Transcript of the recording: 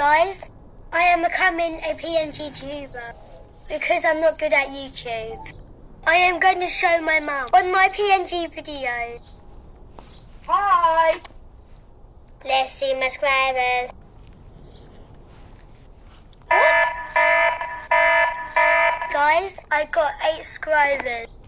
Guys, I am becoming a pngtuber because I'm not good at YouTube. I am going to show my mum on my PNG video. Hi! Let's see my subscribers. Guys, I got 8 subscribers.